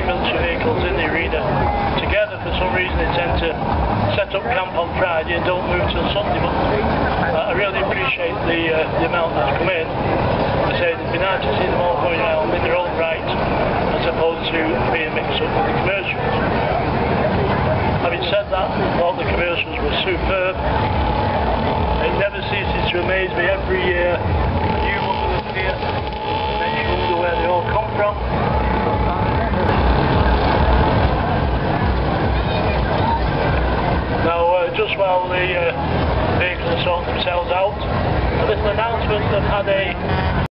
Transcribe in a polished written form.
three military vehicles in the arena together. For some reason they tend to set up camp on Friday and don't move till Sunday, but I really appreciate the amount that's come in. I say it'd be nice to see them all going around in their own right as opposed to being mixed up with the commercials. Having said that, all the commercials were superb. It never ceases to amaze me every year. New ones will appear, and then you wonder where they all come from. Now, just while the vehicles are sorting themselves out, a little announcement: they've had a